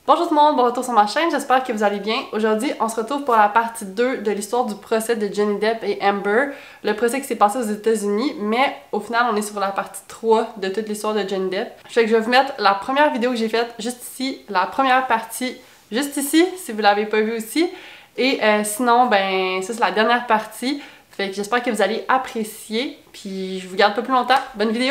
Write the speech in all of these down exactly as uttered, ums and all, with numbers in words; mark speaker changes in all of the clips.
Speaker 1: Bonjour tout le monde, bon retour sur ma chaîne, j'espère que vous allez bien. Aujourd'hui, on se retrouve pour la partie deux de l'histoire du procès de Johnny Depp et Amber. Le procès qui s'est passé aux États-Unis, mais au final, on est sur la partie trois de toute l'histoire de Johnny Depp. Fait que je vais vous mettre la première vidéo que j'ai faite juste ici, la première partie juste ici, si vous l'avez pas vue aussi. Et euh, sinon, ben, ça c'est la dernière partie. Fait que j'espère que vous allez apprécier. Puis je vous garde pas plus longtemps. Bonne vidéo!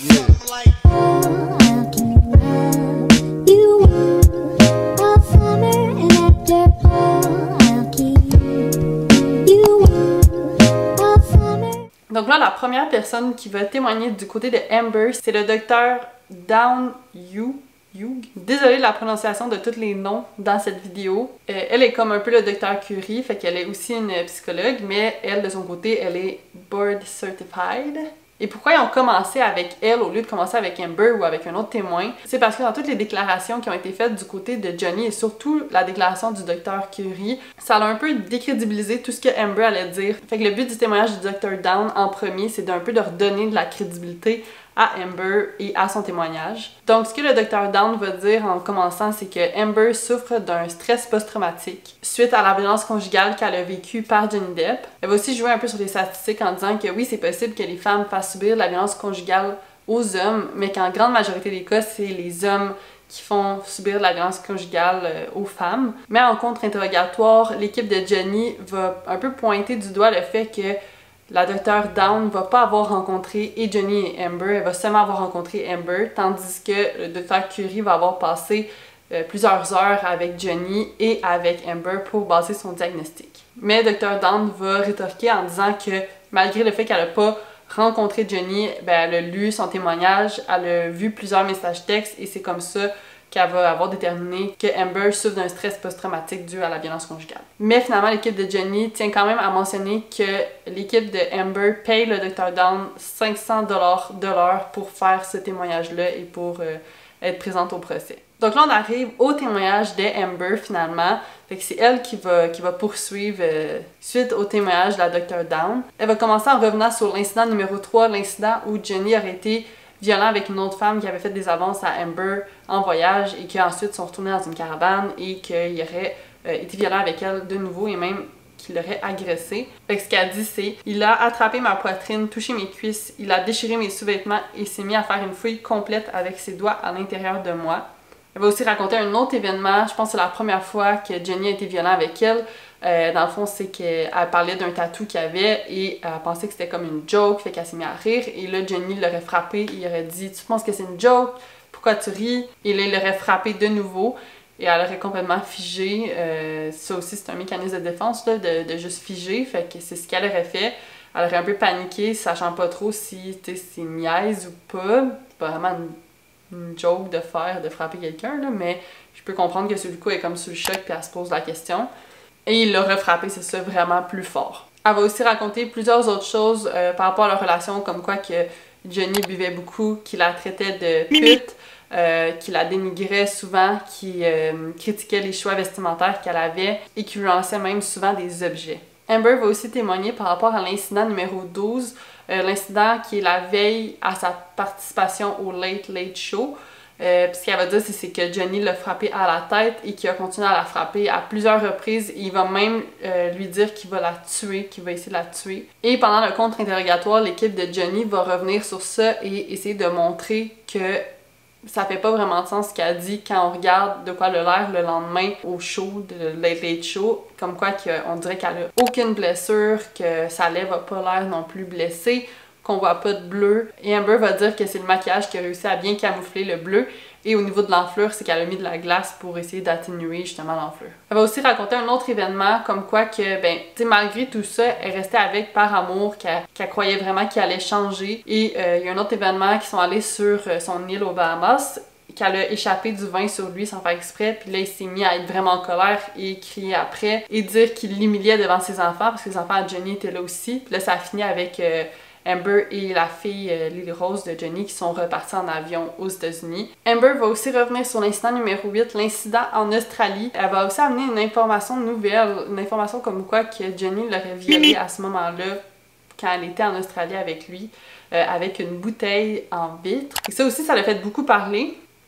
Speaker 1: Donc là, la première personne qui va témoigner du côté de Amber, c'est le docteur Dawn Hughes. Désolée de la prononciation de tous les noms dans cette vidéo. Euh, elle est comme un peu le docteur Curie, fait qu'elle est aussi une psychologue, mais elle, de son côté, elle est board certified. Et pourquoi ils ont commencé avec elle au lieu de commencer avec Amber ou avec un autre témoin? C'est parce que dans toutes les déclarations qui ont été faites du côté de Johnny et surtout la déclaration du docteur Curie, ça a un peu décrédibilisé tout ce que Amber allait dire. Fait que le but du témoignage du docteur Dawn en premier, c'est d'un peu de redonner de la crédibilité à Amber et à son témoignage. Donc, ce que le docteur Dawn va dire en commençant, c'est que Amber souffre d'un stress post-traumatique suite à la violence conjugale qu'elle a vécue par Johnny Depp. Elle va aussi jouer un peu sur les statistiques en disant que oui, c'est possible que les femmes fassent subir la violence conjugale aux hommes, mais qu'en grande majorité des cas, c'est les hommes qui font subir la violence conjugale euh, aux femmes. Mais en contre-interrogatoire, l'équipe de Johnny va un peu pointer du doigt le fait que la docteur Dawn va pas avoir rencontré et Johnny et Amber, elle va seulement avoir rencontré Amber, tandis que le docteur Curie va avoir passé euh, plusieurs heures avec Johnny et avec Amber pour baser son diagnostic. Mais le docteur Dawn va rétorquer en disant que malgré le fait qu'elle n'a pas rencontré Johnny, ben, elle a lu son témoignage, elle a vu plusieurs messages textes et c'est comme ça qu'elle va avoir déterminé que Amber souffre d'un stress post-traumatique dû à la violence conjugale. Mais finalement, l'équipe de Johnny tient quand même à mentionner que l'équipe de Amber paye le docteur Dawn cinq cents dollars de l'heure pour faire ce témoignage-là et pour euh, être présente au procès. Donc là, on arrive au témoignage d'Amber finalement. Fait que c'est elle qui va, qui va poursuivre euh, suite au témoignage de la docteur Dawn. Elle va commencer en revenant sur l'incident numéro trois, l'incident où Johnny aurait été violent avec une autre femme qui avait fait des avances à Amber en voyage et qui ensuite sont retournés dans une caravane et qu'il aurait euh, été violent avec elle de nouveau et même qu'il l'aurait agressée. Fait que ce qu'elle dit c'est « Il a attrapé ma poitrine, touché mes cuisses, il a déchiré mes sous-vêtements et s'est mis à faire une fouille complète avec ses doigts à l'intérieur de moi. » Elle va aussi raconter un autre événement, je pense que c'est la première fois que Johnny a été violent avec elle. Euh, dans le fond, c'est qu'elle parlait d'un tatou qu'il avait et elle pensait que c'était comme une joke, fait qu'elle s'est mise à rire. Et là, Johnny l'aurait frappé, il aurait dit « Tu penses que c'est une joke? Pourquoi tu ris? » Et là, il l'aurait frappé de nouveau et elle aurait complètement figé. Euh, ça aussi, c'est un mécanisme de défense, là, de, de juste figer, fait que c'est ce qu'elle aurait fait. Elle aurait un peu paniqué, sachant pas trop si c'est niaise ou pas. C'est pas vraiment une, une joke de faire, de frapper quelqu'un, là, mais je peux comprendre que sur le coup, elle est comme sous le choc puis elle se pose la question. Et il l'a refrappé, c'est ça, vraiment plus fort. Elle va aussi raconter plusieurs autres choses euh, par rapport à leur relation, comme quoi que Johnny buvait beaucoup, qu'il la traitait de pute, euh, qu'il la dénigrait souvent, qu'il euh, critiquait les choix vestimentaires qu'elle avait et qu'il lui lançait même souvent des objets. Amber va aussi témoigner par rapport à l'incident numéro douze, euh, l'incident qui est la veille à sa participation au Late Late Show. Euh, puis ce qu'elle va dire, c'est que Johnny l'a frappé à la tête et qu'il a continué à la frapper à plusieurs reprises. Il va même euh, lui dire qu'il va la tuer, qu'il va essayer de la tuer. Et pendant le contre-interrogatoire, l'équipe de Johnny va revenir sur ça et essayer de montrer que ça fait pas vraiment de sens ce qu'elle dit quand on regarde de quoi elle a l'air le lendemain au show, de Late Late Show. Comme quoi qu'on dirait qu'elle a aucune blessure, que sa lèvre a pas l'air non plus blessée, qu'on voit pas de bleu. Et Amber va dire que c'est le maquillage qui a réussi à bien camoufler le bleu. Et au niveau de l'enflure, c'est qu'elle a mis de la glace pour essayer d'atténuer justement l'enflure. Elle va aussi raconter un autre événement, comme quoi que, ben, tu sais, malgré tout ça, elle restait avec par amour, qu'elle qu'elle croyait vraiment qu'il allait changer. Et euh, il y a un autre événement qui sont allés sur euh, son île aux Bahamas, qu'elle a échappé du vin sur lui sans faire exprès, puis là il s'est mis à être vraiment en colère et crier après et dire qu'il l'humiliait devant ses enfants parce que les enfants de Johnny étaient là aussi. Puis là ça a fini avec euh, Amber et la fille euh, Lily Rose de Johnny qui sont repartis en avion aux États-Unis. Amber va aussi revenir sur l'incident numéro huit, l'incident en Australie. Elle va aussi amener une information nouvelle, une information comme quoi que Johnny l'aurait violée à ce moment-là quand elle était en Australie avec lui, euh, avec une bouteille en vitre. Et ça aussi, ça l'a fait beaucoup parler.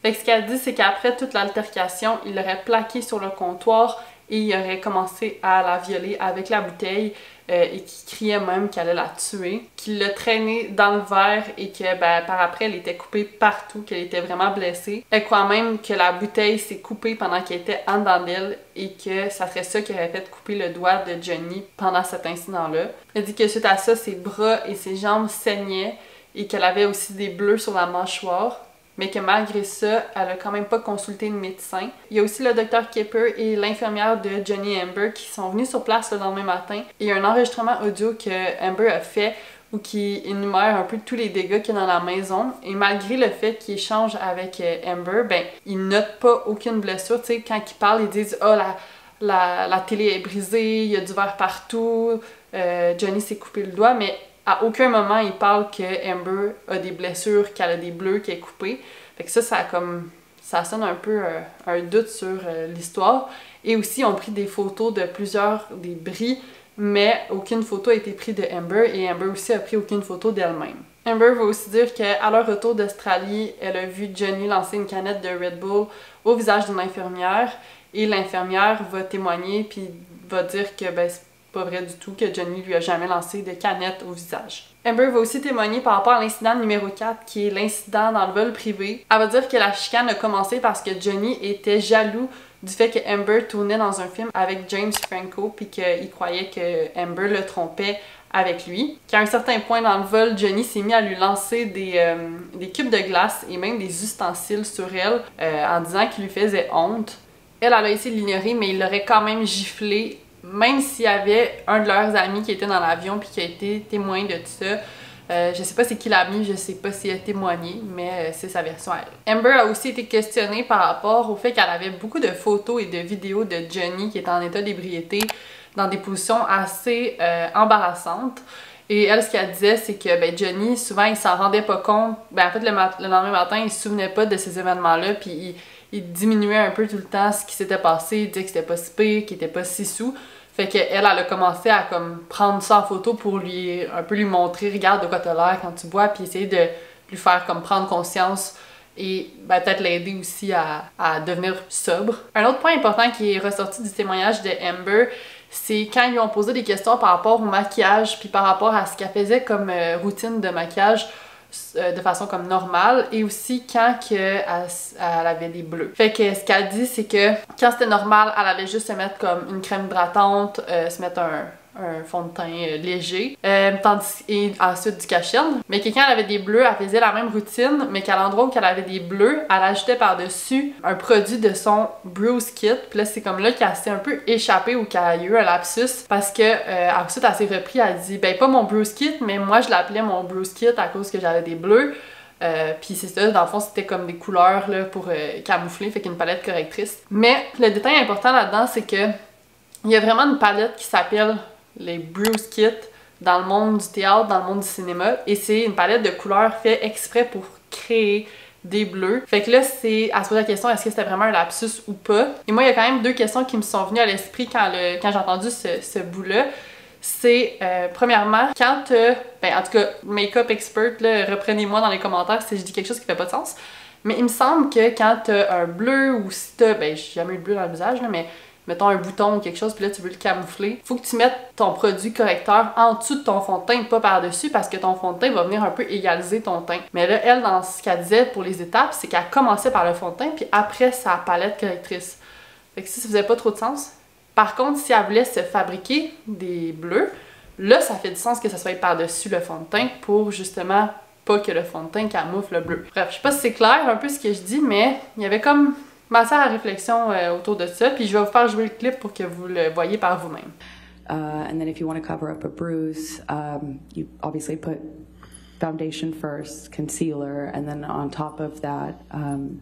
Speaker 1: Fait que ce qu'elle dit, c'est qu'après toute l'altercation, il l'aurait plaqué sur le comptoir et il aurait commencé à la violer avec la bouteille euh, et qu'il criait même qu'elle allait la tuer, qu'il l'a traînée dans le verre et que ben, par après elle était coupée partout, qu'elle était vraiment blessée. Elle croit même que la bouteille s'est coupée pendant qu'elle était en dedans d'elle et que ça serait ça qui aurait fait couper le doigt de Johnny pendant cet incident-là. Elle dit que suite à ça, ses bras et ses jambes saignaient et qu'elle avait aussi des bleus sur la mâchoire. Mais que malgré ça, elle a quand même pas consulté de médecin. Il y a aussi le docteur Kipper et l'infirmière de Johnny et Amber qui sont venus sur place le lendemain matin. Et il y a un enregistrement audio que Amber a fait où qui énumère un peu tous les dégâts qu'il y a dans la maison. Et malgré le fait qu'il échange avec Amber, ben, il note pas aucune blessure. Tu sais, quand ils parlent, ils disent « Ah, oh, la, la, la télé est brisée, il y a du verre partout, euh, Johnny s'est coupé le doigt », mais à aucun moment, il parle que Amber a des blessures, qu'elle a des bleus, qu'elle est coupée. Fait que ça, ça, comme, ça sonne un peu euh, un doute sur euh, l'histoire. Et aussi, ils ont pris des photos de plusieurs des bris, mais aucune photo a été prise de Amber et Amber aussi a pris aucune photo d'elle-même. Amber va aussi dire qu'à leur retour d'Australie, elle a vu Johnny lancer une canette de Red Bull au visage d'une infirmière et l'infirmière va témoigner puis va dire que ben, pas vrai du tout que Johnny lui a jamais lancé de canette au visage. Amber va aussi témoigner par rapport à l'incident numéro quatre, qui est l'incident dans le vol privé. Elle va dire que la chicane a commencé parce que Johnny était jaloux du fait que Amber tournait dans un film avec James Franco puis qu'il croyait que Amber le trompait avec lui. Qu'à un certain point dans le vol, Johnny s'est mis à lui lancer des, euh, des cubes de glace et même des ustensiles sur elle euh, en disant qu'il lui faisait honte. Elle, elle a essayé de l'ignorer, mais il l'aurait quand même giflé. Même s'il y avait un de leurs amis qui était dans l'avion puis qui a été témoin de tout ça, euh, je sais pas c'est qui l'ami, je sais pas s'il a témoigné, mais euh, c'est sa version à elle. Amber a aussi été questionnée par rapport au fait qu'elle avait beaucoup de photos et de vidéos de Johnny qui était en état d'ébriété dans des positions assez euh, embarrassantes. Et elle, ce qu'elle disait, c'est que ben, Johnny, souvent, il s'en rendait pas compte. Ben, en fait, le, le lendemain matin, il se souvenait pas de ces événements-là, puis il, il diminuait un peu tout le temps ce qui s'était passé, il disait que c'était pas si pire, qu'il était pas si sous. Fait qu'elle, elle a commencé à comme prendre ça en photo pour lui un peu lui montrer, regarde de quoi t'as l'air quand tu bois, puis essayer de lui faire comme prendre conscience et ben, peut-être l'aider aussi à, à devenir sobre. Un autre point important qui est ressorti du témoignage de Amber, c'est quand ils lui ont posé des questions par rapport au maquillage, puis par rapport à ce qu'elle faisait comme euh, routine de maquillage euh, de façon comme normale, et aussi quand que elle, elle avait des bleus. Fait que ce qu'elle dit, c'est que quand c'était normal, elle allait juste se mettre comme une crème hydratante, euh, se mettre un, un fond de teint euh, léger, euh, tandis, et ensuite du cache-cerne. Mais que quand elle avait des bleus, elle faisait la même routine, mais qu'à l'endroit où elle avait des bleus, elle ajoutait par-dessus un produit de son Bruise Kit. Puis là, c'est comme là qu'elle s'est un peu échappée ou qu'elle a eu un lapsus, parce que euh, ensuite, elle s'est repris, elle dit « Ben, pas mon Bruise Kit, mais moi, je l'appelais mon Bruise Kit à cause que j'avais des bleus. » Euh, puis c'est ça, dans le fond, c'était comme des couleurs là, pour euh, camoufler, fait qu'une palette correctrice. Mais le détail important là-dedans, c'est que il y a vraiment une palette qui s'appelle les Bruise Kit dans le monde du théâtre, dans le monde du cinéma, et c'est une palette de couleurs faite exprès pour créer des bleus. Fait que là, c'est à se poser la question, est-ce que c'était vraiment un lapsus ou pas? Et moi, il y a quand même deux questions qui me sont venues à l'esprit quand, le, quand j'ai entendu ce, ce bout-là. C'est, euh, premièrement, quand euh, ben en tout cas, make-up expert, là, reprenez-moi dans les commentaires si je dis quelque chose qui fait pas de sens, mais il me semble que quand t'as un bleu ou si t'as, ben j'ai jamais eu de bleu dans le visage, là, mais mettons un bouton ou quelque chose, puis là tu veux le camoufler, faut que tu mettes ton produit correcteur en dessous de ton fond de teint, pas par-dessus, parce que ton fond de teint va venir un peu égaliser ton teint. Mais là, elle, dans ce qu'elle disait pour les étapes, c'est qu'elle commençait par le fond de teint, puis après sa palette correctrice. Fait que si ça faisait pas trop de sens. Par contre, si elle voulait se fabriquer des bleus, là, ça fait du sens que ça soit par-dessus le fond de teint pour justement pas que le fond de teint camoufle le bleu. Bref, je sais pas si c'est clair un peu ce que je dis, mais il y avait comme matière à réflexion euh, autour de ça, puis je vais vous faire jouer le clip pour que vous le voyez par vous-même.
Speaker 2: Uh, and then if you want to cover up a bruise, um, you obviously put foundation first, concealer, and then on top of that, um,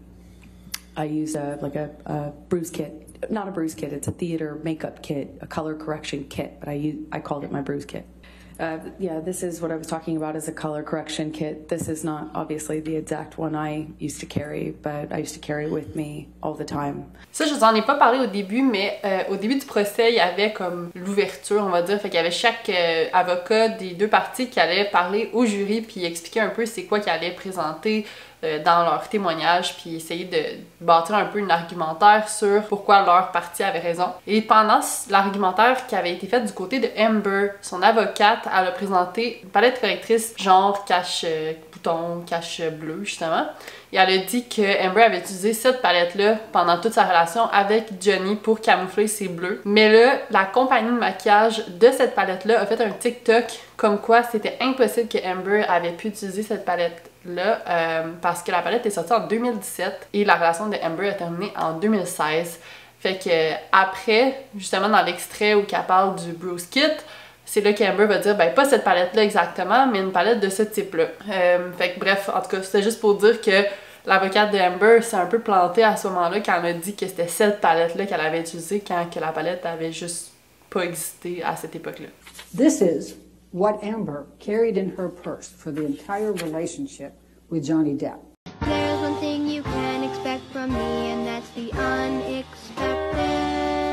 Speaker 2: I use a, like a, a bruise kit. Not a bruise kit, it's a theater makeup kit, a color correction kit, but I use, I called it my bruise kit. Uh, yeah, this is what I was talking about as a color correction kit. This is not obviously the exact one I used to carry, but I used to carry with me all the time.
Speaker 1: Ça, je vous en ai pas parlé au début, mais euh, au début du procès, il y avait comme l'ouverture, on va dire. Fait qu'il y avait chaque euh, avocat des deux parties qui allait parler au jury puis expliquer un peu c'est quoi qu'il allait présenter euh, dans leur témoignage, puis essayer de bâtir un peu un argumentaire sur pourquoi leur partie avait raison. Et pendant l'argumentaire qui avait été fait du côté de Amber, son avocate, elle a présenté une palette correctrice genre cache-bouton, cache-bleu justement. Et elle a dit que Amber avait utilisé cette palette-là pendant toute sa relation avec Johnny pour camoufler ses bleus. Mais là, la compagnie de maquillage de cette palette-là a fait un TikTok comme quoi c'était impossible que Amber avait pu utiliser cette palette-là euh, parce que la palette est sortie en deux mille dix-sept et la relation de Amber a terminé en deux mille seize. Fait que après, justement dans l'extrait où elle parle du Bruce Kit, c'est là qu'Amber va dire, ben pas cette palette-là exactement, mais une palette de ce type-là. Euh, fait que bref, en tout cas, c'était juste pour dire que l'avocate de Amber s'est un peu plantée à ce moment-là quand elle a dit que c'était cette palette-là qu'elle avait utilisée quand que la palette avait juste pas existé à cette époque-là.
Speaker 3: This is what Amber carried in her purse for the entire relationship with Johnny Depp.
Speaker 4: There's one thing you can expect from me, and that's the unexpected.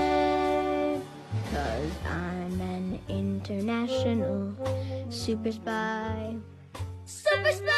Speaker 4: 'Cause I'm an international super spy. Super spy!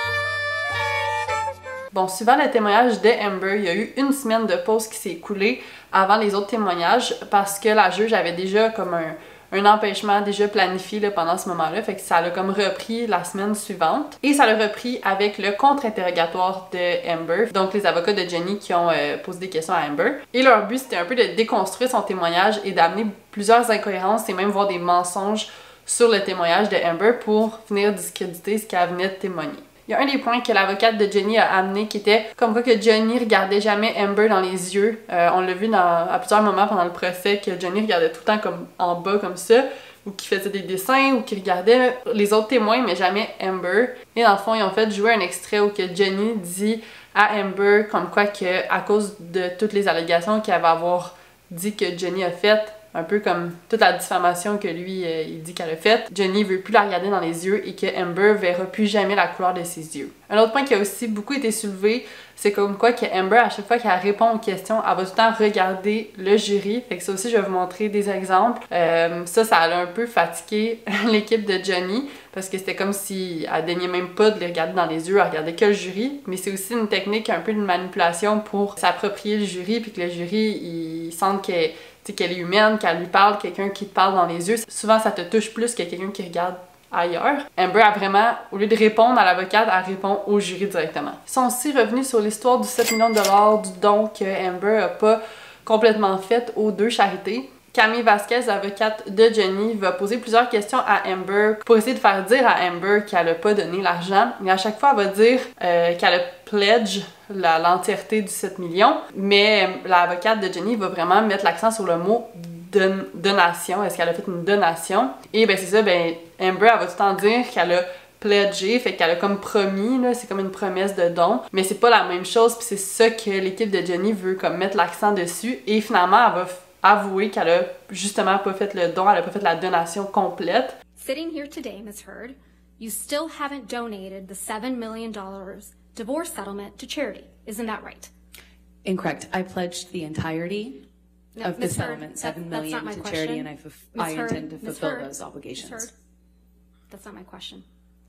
Speaker 1: Bon, suivant le témoignage de Amber, il y a eu une semaine de pause qui s'est écoulée avant les autres témoignages parce que la juge avait déjà comme un, un empêchement déjà planifié là, pendant ce moment-là, fait que ça l'a comme repris la semaine suivante. Et ça l'a repris avec le contre-interrogatoire de Amber, donc les avocats de Jenny qui ont euh, posé des questions à Amber. Et leur but, c'était un peu de déconstruire son témoignage et d'amener plusieurs incohérences et même voir des mensonges sur le témoignage de Amber pour venir discréditer ce qu'elle venait de témoigner. Il y a un des points que l'avocate de Jenny a amené qui était comme quoi que Johnny regardait jamais Amber dans les yeux. Euh, on l'a vu dans, à plusieurs moments pendant le procès que Johnny regardait tout le temps comme en bas comme ça, ou qu'il faisait des dessins, ou qu'il regardait les autres témoins mais jamais Amber. Et dans le fond, ils ont fait jouer un extrait où que Johnny dit à Amber comme quoi que à cause de toutes les allégations qu'elle va avoir dit que Johnny a faites, un peu comme toute la diffamation que lui, euh, il dit qu'elle a faite, Johnny veut plus la regarder dans les yeux et que Amber verra plus jamais la couleur de ses yeux. Un autre point qui a aussi beaucoup été soulevé, c'est comme quoi que Amber, à chaque fois qu'elle répond aux questions, elle va tout le temps regarder le jury. Fait que ça aussi, je vais vous montrer des exemples. Euh, ça, ça a un peu fatigué l'équipe de Johnny parce que c'était comme si elle daignait même pas de les regarder dans les yeux, elle regardait que le jury. Mais c'est aussi une technique un peu de manipulation pour s'approprier le jury puis que le jury, il sente que qu'elle est humaine, qu'elle lui parle, quelqu'un qui te parle dans les yeux. Souvent, ça te touche plus que quelqu'un qui regarde ailleurs. Amber a vraiment, au lieu de répondre à l'avocate, elle répond au jury directement. Ils sont aussi revenus sur l'histoire du sept millions de dollars du don que Amber a pas complètement fait aux deux charités. Camille Vasquez, avocate de Johnny, va poser plusieurs questions à Amber pour essayer de faire dire à Amber qu'elle a pas donné l'argent. Mais à chaque fois, elle va dire euh, qu'elle a pledge l'entièreté du sept millions. Mais l'avocate de Johnny va vraiment mettre l'accent sur le mot don donation. Est-ce qu'elle a fait une donation? Et ben c'est ça, ben Amber, elle va tout le temps dire qu'elle a pledgé, fait qu'elle a comme promis, là, c'est comme une promesse de don, mais c'est pas la même chose, puis c'est ça que l'équipe de Johnny veut comme mettre l'accent dessus, et finalement, elle va avouer qu'elle a justement pas fait le don, elle a pas fait la donation complète.
Speaker 5: Sitting here today, Miz Heard, you still haven't donated the seven million dollars divorce settlement to charity. Isn't that right?
Speaker 2: Incorrect. I pledged the entirety
Speaker 5: No,
Speaker 2: of the
Speaker 5: Miz Heard,
Speaker 2: settlement,
Speaker 5: that-
Speaker 2: seven
Speaker 5: that's
Speaker 2: million
Speaker 5: not my
Speaker 2: to
Speaker 5: question.
Speaker 2: charity, and I, fulf
Speaker 5: Miz
Speaker 2: I
Speaker 5: Heard,
Speaker 2: intend to
Speaker 5: Miz
Speaker 2: fulfill
Speaker 5: Heard,
Speaker 2: those obligations.
Speaker 5: Miz Heard, that's not my question.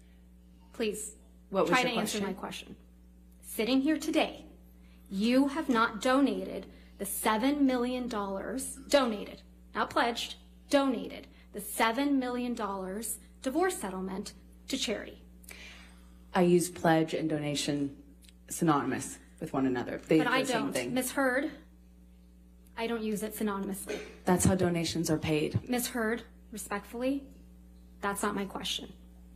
Speaker 5: Please,
Speaker 2: What was
Speaker 5: try
Speaker 2: your
Speaker 5: to answer
Speaker 2: question?
Speaker 5: my question. Sitting here today, you have not donated the seven million dollars, donated, not pledged, donated the seven million dollars divorce settlement to charity.
Speaker 2: I use pledge and donation synonymous with one another. They
Speaker 5: But
Speaker 2: are
Speaker 5: I
Speaker 2: the same
Speaker 5: don't.
Speaker 2: thing.
Speaker 5: Miz Heard, I don't use it synonymously.
Speaker 2: That's how donations are paid.
Speaker 5: Miz Heard, respectfully, that's not my question.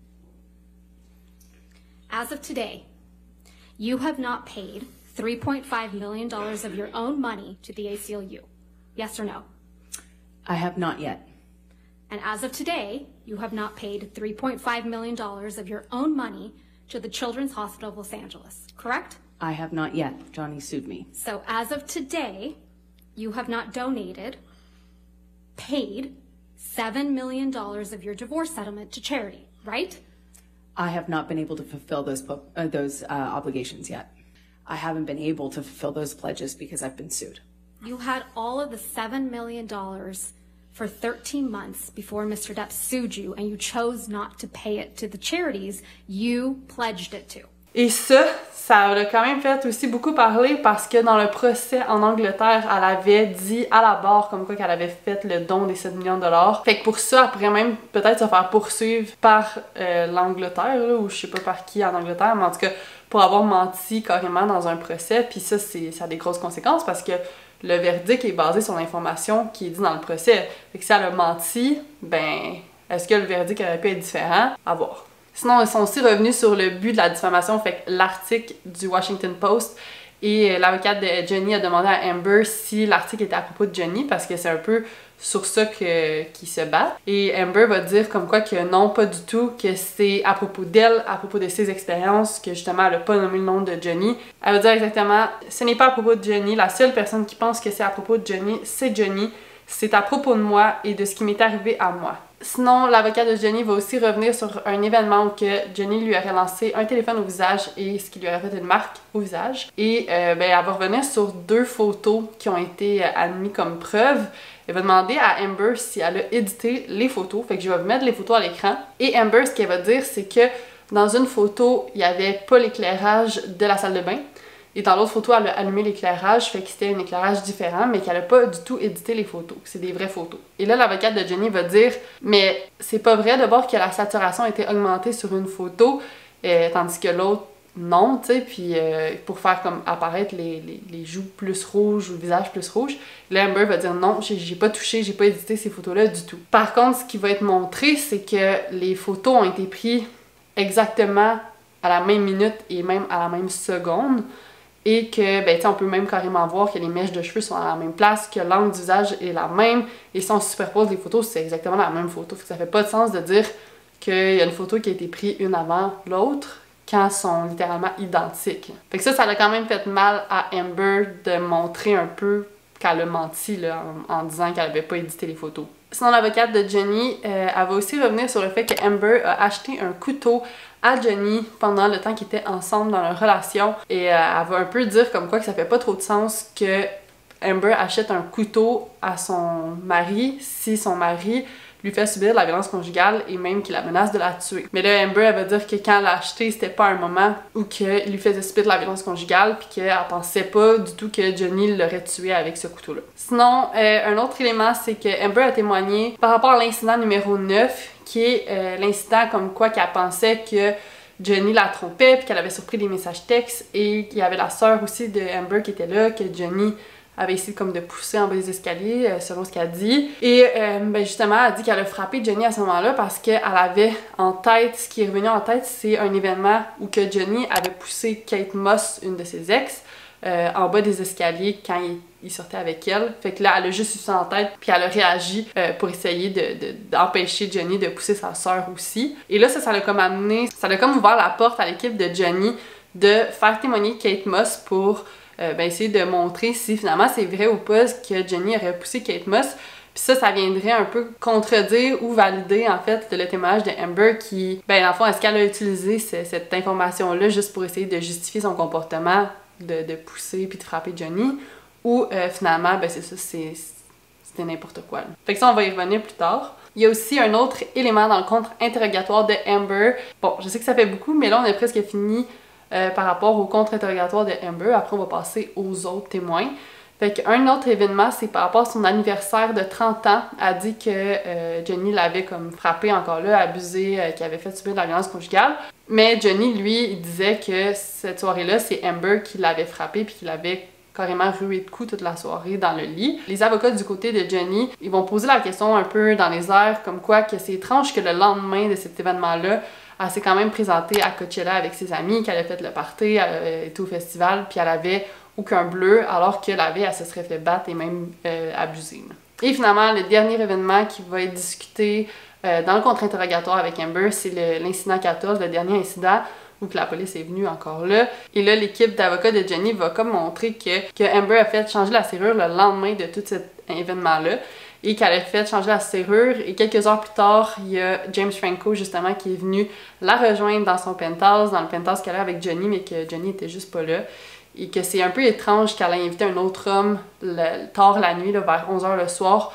Speaker 5: As of today, you have not paid three point five million dollars of your own money to the A C L U. Yes or no?
Speaker 2: I have not yet.
Speaker 5: And as of today, you have not paid three point five million dollars of your own money to the Children's Hospital of Los Angeles, correct?
Speaker 2: I have not yet. Johnny sued me.
Speaker 5: So as of today, you have not donated, paid seven million dollars of your divorce settlement to charity, right?
Speaker 2: I have not been able to fulfill those pu- uh, those uh, obligations yet. I haven't been able to fulfill those pledges because I've been sued.
Speaker 5: You had all of the seven million dollars for thirteen months before Mister Depp sued you, and you chose not to pay it to the charities you pledged it to.
Speaker 1: Et ça, ça a quand même fait aussi beaucoup parler parce que dans le procès en Angleterre, elle avait dit à la barre comme quoi qu'elle avait fait le don des sept millions de dollars. Fait que pour ça, elle pourrait même peut-être se faire poursuivre par euh, l'Angleterre, là, ou je sais pas par qui en Angleterre, mais en tout cas pour avoir menti carrément dans un procès. Puis ça, c'est, ça a des grosses conséquences parce que le verdict est basé sur l'information qui est dit dans le procès. Fait que si elle a menti, ben, est-ce que le verdict aurait pu être différent? À voir. Sinon, ils sont aussi revenus sur le but de la diffamation, fait que l'article du Washington Post, et l'avocate de Johnny a demandé à Amber si l'article était à propos de Johnny, parce que c'est un peu sur ça que, qu'ils se battent. Et Amber va dire comme quoi que non, pas du tout, que c'est à propos d'elle, à propos de ses expériences, que justement elle a pas nommé le nom de Johnny. Elle va dire exactement, ce n'est pas à propos de Johnny, la seule personne qui pense que c'est à propos de Johnny, c'est Johnny. C'est à propos de moi et de ce qui m'est arrivé à moi. Sinon, l'avocat de Johnny va aussi revenir sur un événement où que Johnny lui aurait lancé un téléphone au visage et ce qui lui aurait fait une marque au visage. Et euh, ben, elle va revenir sur deux photos qui ont été admises comme preuve. Elle va demander à Amber si elle a édité les photos. Fait que je vais vous mettre les photos à l'écran. Et Amber, ce qu'elle va dire, c'est que dans une photo, il n'y avait pas l'éclairage de la salle de bain. Et dans l'autre photo, elle a allumé l'éclairage, fait que c'était un éclairage différent, mais qu'elle n'a pas du tout édité les photos. C'est des vraies photos. Et là, l'avocate de Johnny va dire « Mais c'est pas vrai d'abord que la saturation a été augmentée sur une photo, euh, tandis que l'autre, non, tu sais, puis euh, pour faire comme apparaître les, les, les joues plus rouges ou le visage plus rouge. » Là, Amber va dire « Non, j'ai pas touché, j'ai pas édité ces photos-là du tout. » Par contre, ce qui va être montré, c'est que les photos ont été prises exactement à la même minute et même à la même seconde. Et que, ben, tu sais, on peut même carrément voir que les mèches de cheveux sont à la même place, que l'angle du visage est la même, et si on superpose les photos, c'est exactement la même photo. Fait que ça fait pas de sens de dire qu'il y a une photo qui a été prise une avant l'autre, quand elles sont littéralement identiques. Fait que ça, ça a quand même fait mal à Amber de montrer un peu qu'elle a menti, là, en, en disant qu'elle avait pas édité les photos. Sinon, l'avocate de Johnny, euh, elle va aussi revenir sur le fait que Amber a acheté un couteau à Johnny pendant le temps qu'ils étaient ensemble dans leur relation. Et euh, elle va un peu dire comme quoi que ça fait pas trop de sens que Amber achète un couteau à son mari si son mari lui fait subir de la violence conjugale et même qu'il la menace de la tuer. Mais là, Amber, elle va dire que quand elle l'a acheté, c'était pas un moment où qu'il lui faisait subir de la violence conjugale puis qu'elle pensait pas du tout que Johnny l'aurait tué avec ce couteau-là. Sinon, euh, un autre élément, c'est que Amber a témoigné par rapport à l'incident numéro neuf, qui est euh, l'incident comme quoi qu'elle pensait que Johnny la trompait puis qu'elle avait surpris des messages textes et qu'il y avait la sœur aussi de Amber qui était là, que Johnny avait essayé comme de pousser en bas des escaliers, euh, selon ce qu'elle dit. Et euh, ben justement, elle dit qu'elle a frappé Johnny à ce moment-là parce qu'elle avait en tête, ce qui est revenu en tête, c'est un événement où que Johnny avait poussé Kate Moss, une de ses ex, euh, en bas des escaliers quand il, il sortait avec elle. Fait que là, elle a juste eu ça en tête, puis elle a réagi euh, pour essayer de, de, d'empêcher Johnny de pousser sa sœur aussi. Et là, ça, ça l'a comme amené, ça l'a comme ouvert la porte à l'équipe de Johnny de faire témoigner Kate Moss pour Euh, ben essayer de montrer si finalement c'est vrai ou pas que Johnny aurait poussé Kate Moss. Puis ça, ça viendrait un peu contredire ou valider en fait le témoignage de Amber qui, ben dans le fond, est-ce qu'elle a utilisé ce, cette information-là juste pour essayer de justifier son comportement de, de pousser puis de frapper Johnny, ou euh, finalement, ben c'est ça, c'est, c'était n'importe quoi. Là. Fait que ça, on va y revenir plus tard. Il y a aussi un autre élément dans le contre-interrogatoire de Amber. Bon, je sais que ça fait beaucoup, mais là, on est presque fini Euh, par rapport au contre-interrogatoire de Amber. Après, on va passer aux autres témoins. Fait qu'un autre événement, c'est par rapport à son anniversaire de trente ans. Elle dit que euh, Johnny l'avait comme frappé encore là, abusé, euh, qu'il avait fait subir de la violence conjugale. Mais Johnny, lui, il disait que cette soirée-là, c'est Amber qui l'avait frappé puis qui l'avait carrément rué de coups toute la soirée dans le lit. Les avocats du côté de Johnny, ils vont poser la question un peu dans les airs, comme quoi que c'est étrange que le lendemain de cet événement-là, elle s'est quand même présentée à Coachella avec ses amis, qu'elle a fait le party, elle était au festival, puis elle avait aucun bleu, alors que la veille, elle se serait fait battre et même euh, abuser. Et finalement, le dernier événement qui va être discuté euh, dans le contre-interrogatoire avec Amber, c'est l'incident quatorze, le dernier incident où que la police est venue encore là. Et là, l'équipe d'avocats de Johnny va comme montrer que, que Amber a fait changer la serrure le lendemain de tout cet événement-là, et qu'elle a fait changer la serrure, et quelques heures plus tard, il y a James Franco justement qui est venu la rejoindre dans son penthouse, dans le penthouse qu'elle a avec Johnny, mais que Johnny était juste pas là, et que c'est un peu étrange qu'elle ait invité un autre homme le, tard la nuit, là, vers onze heures le soir,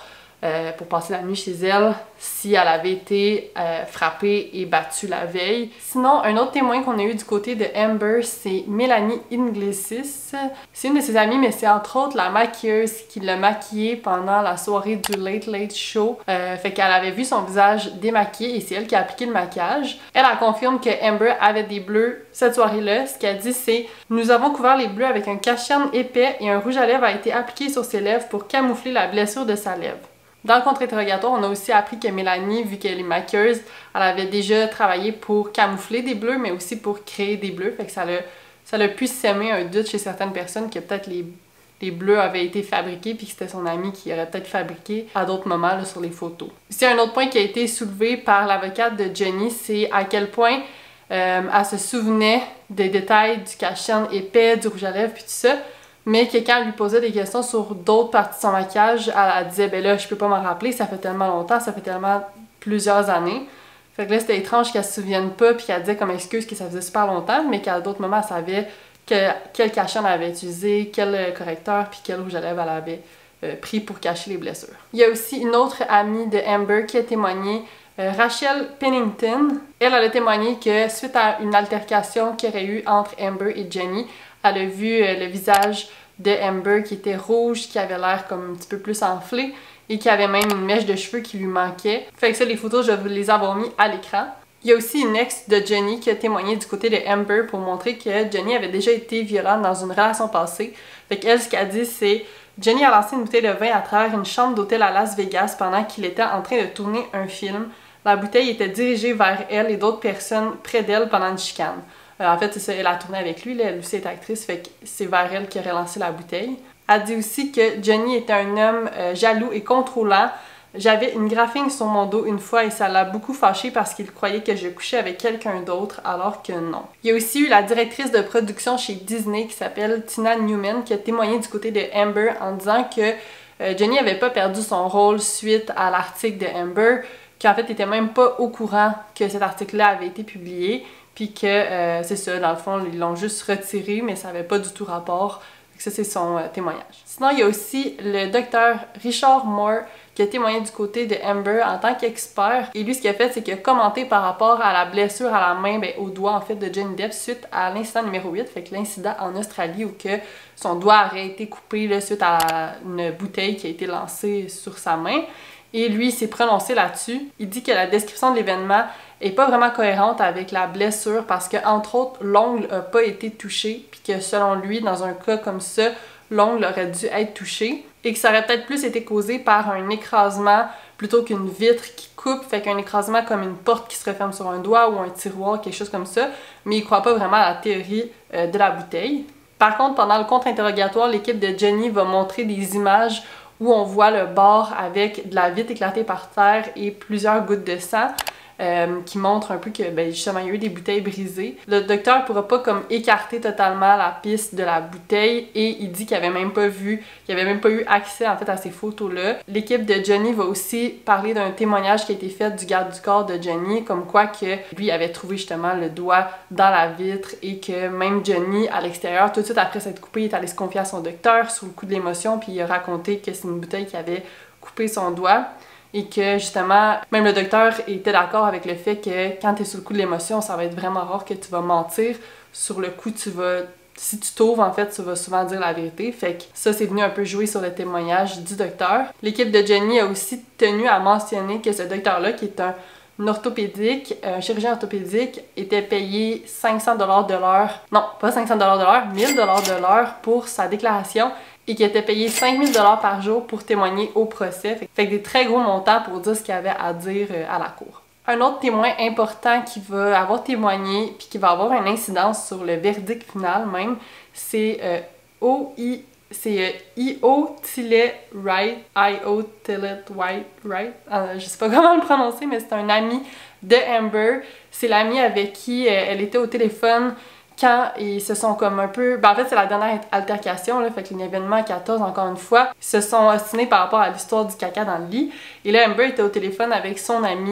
Speaker 1: euh, pour passer la nuit chez elle si elle avait été euh, frappée et battue la veille. Sinon, un autre témoin qu'on a eu du côté de Amber, c'est Melanie Iglesias. C'est une de ses amies, mais c'est entre autres la maquilleuse qui l'a maquillée pendant la soirée du Late Late Show. Euh, fait qu'elle avait vu son visage démaquillé et c'est elle qui a appliqué le maquillage. Elle, elle confirme que Amber avait des bleus cette soirée-là. Ce qu'elle dit, c'est « Nous avons couvert les bleus avec un cache-cerne épais et un rouge à lèvres a été appliqué sur ses lèvres pour camoufler la blessure de sa lèvre. » Dans le contre-interrogatoire, on a aussi appris que Mélanie, vu qu'elle est maquilleuse, elle avait déjà travaillé pour camoufler des bleus, mais aussi pour créer des bleus. Fait que ça l'a, ça l'a pu semer un doute chez certaines personnes que peut-être les, les bleus avaient été fabriqués puis que c'était son ami qui aurait peut-être fabriqué à d'autres moments là, sur les photos. Ici, un autre point qui a été soulevé par l'avocate de Jenny, c'est à quel point euh, elle se souvenait des détails du cache-cerne épais, du rouge à lèvres puis tout ça. Mais que quand elle lui posait des questions sur d'autres parties de son maquillage, elle, elle disait « Ben là, je peux pas m'en rappeler, ça fait tellement longtemps, ça fait tellement plusieurs années. » Fait que là, c'était étrange qu'elle se souvienne pas puis qu'elle disait comme excuse que ça faisait super longtemps, mais qu'à d'autres moments, elle savait que, quel cache-cerne elle avait utilisé, quel correcteur puis quel rouge à lèvres elle avait euh, pris pour cacher les blessures. Il y a aussi une autre amie de Amber qui a témoigné, euh, Rachel Pennington. Elle, elle a témoigné que suite à une altercation qu'il y aurait eu entre Amber et Jenny, elle a vu euh, le visage de Amber qui était rouge, qui avait l'air comme un petit peu plus enflé et qui avait même une mèche de cheveux qui lui manquait. Fait que ça, les photos, je vais vous les avoir mis à l'écran. Il y a aussi une ex de Jenny qui a témoigné du côté de Amber pour montrer que Jenny avait déjà été violente dans une relation passée. Fait qu'elle, ce qu'elle dit, c'est « Jenny a lancé une bouteille de vin à travers une chambre d'hôtel à Las Vegas pendant qu'il était en train de tourner un film. La bouteille était dirigée vers elle et d'autres personnes près d'elle pendant une chicane. » Euh, en fait, c'est ça, elle a tourné avec lui, là, elle aussi est actrice, fait que c'est vers elle qui aurait lancé la bouteille. Elle dit aussi que Jenny était un homme euh, jaloux et contrôlant. J'avais une graphine sur mon dos une fois et ça l'a beaucoup fâché parce qu'il croyait que je couchais avec quelqu'un d'autre alors que non. Il y a aussi eu la directrice de production chez Disney qui s'appelle Tina Newman qui a témoigné du côté de Amber en disant que euh, Jenny n'avait pas perdu son rôle suite à l'article de Amber, qu'en fait, elle était même pas au courant que cet article-là avait été publié. Puis que euh, c'est ça, dans le fond, ils l'ont juste retiré, mais ça n'avait pas du tout rapport. Ça, c'est son euh, témoignage. Sinon, il y a aussi le docteur Richard Moore qui a témoigné du côté de Amber en tant qu'expert. Et lui, ce qu'il a fait, c'est qu'il a commenté par rapport à la blessure à la main, ben, au doigt en fait de Johnny Depp suite à l'incident numéro huit, fait que l'incident en Australie où que son doigt aurait été coupé là, suite à une bouteille qui a été lancée sur sa main. Et lui, il s'est prononcé là-dessus. Il dit que la description de l'événement est pas vraiment cohérente avec la blessure parce que, entre autres, l'ongle n'a pas été touché, puis que selon lui, dans un cas comme ça, l'ongle aurait dû être touché et que ça aurait peut-être plus été causé par un écrasement plutôt qu'une vitre qui coupe, fait qu'un écrasement comme une porte qui se referme sur un doigt ou un tiroir, quelque chose comme ça, mais il croit pas vraiment à la théorie euh, de la bouteille. Par contre, pendant le contre-interrogatoire, l'équipe de Jenny va montrer des images où on voit le bord avec de la vitre éclatée par terre et plusieurs gouttes de sang euh, qui montrent un peu que ben, justement il y a eu des bouteilles brisées. Le docteur ne pourra pas comme écarter totalement la piste de la bouteille et il dit qu'il avait même pas vu, qu'il avait même pas eu accès en fait à ces photos-là. L'équipe de Jenny va aussi parler d'un témoignage qui a été fait du garde du corps de Jenny, comme quoi que lui avait trouvé justement le doigt dans la vitre et que même Jenny à l'extérieur, tout de suite après s'être coupé, il est allé se confier à son docteur sous le coup de l'émotion puis il a raconté que c'est une bouteille qui avait coupé son doigt. Et que justement, même le docteur était d'accord avec le fait que quand tu es sous le coup de l'émotion, ça va être vraiment rare que tu vas mentir. Sur le coup, tu vas, si tu t'ouvres, en fait, tu vas souvent dire la vérité. Fait que ça, c'est venu un peu jouer sur le témoignage du docteur. L'équipe de Jenny a aussi tenu à mentionner que ce docteur-là, qui est un orthopédique, un chirurgien orthopédique, était payé cinq cents dollars de l'heure. Non, pas cinq cents dollars de l'heure, mille dollars de l'heure pour sa déclaration. Et qui était payé cinq mille dollars par jour pour témoigner au procès. Fait que des très gros montants pour dire ce qu'il avait à dire à la cour. Un autre témoin important qui va avoir témoigné puis qui va avoir une incidence sur le verdict final même, c'est euh, O I c'est euh, I O Tillet Wright, I O Tillet White Wright. Euh, je sais pas comment le prononcer, mais c'est un ami de Amber. C'est l'ami avec qui euh, elle était au téléphone quand ils se sont comme un peu... Ben en fait, c'est la dernière altercation, là, fait que l'événement quatorze, encore une fois, ils se sont ostinés par rapport à l'histoire du caca dans le lit. Et là, Amber était au téléphone avec son ami